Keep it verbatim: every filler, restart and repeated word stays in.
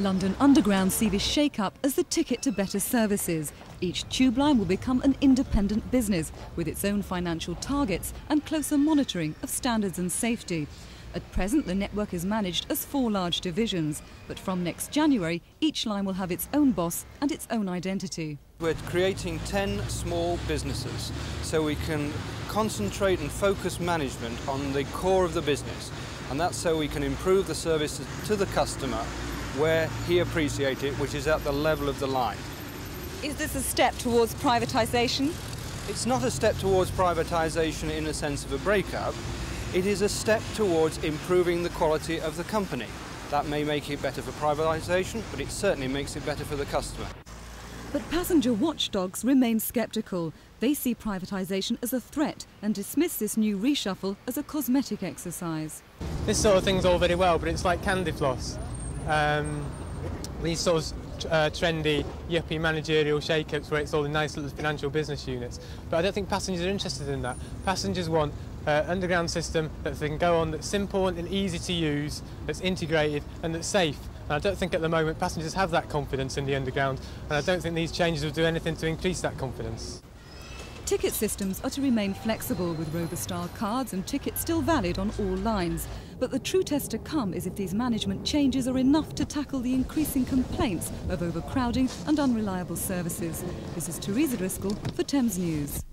London Underground see this shake-up as the ticket to better services. Each tube line will become an independent business with its own financial targets and closer monitoring of standards and safety. At present, the network is managed as four large divisions, but from next January, each line will have its own boss and its own identity. We're creating ten small businesses so we can concentrate and focus management on the core of the business, and that's so we can improve the service to the customer where he appreciates it, which is at the level of the line. Is this a step towards privatisation? It's not a step towards privatisation in the sense of a breakup. It is a step towards improving the quality of the company. That may make it better for privatisation, but it certainly makes it better for the customer. But passenger watchdogs remain sceptical. They see privatisation as a threat and dismiss this new reshuffle as a cosmetic exercise. This sort of thing's all very well, but it's like candy floss. Um, these sort of uh, trendy, yuppie managerial shake-ups where it's all the nice little financial business units. But I don't think passengers are interested in that. Passengers want an uh, underground system that they can go on that's simple and easy to use, that's integrated and that's safe. And I don't think at the moment passengers have that confidence in the underground, and I don't think these changes will do anything to increase that confidence. Ticket systems are to remain flexible, with Rover-style cards and tickets still valid on all lines. But the true test to come is if these management changes are enough to tackle the increasing complaints of overcrowding and unreliable services. This is Teresa Driscoll for Thames News.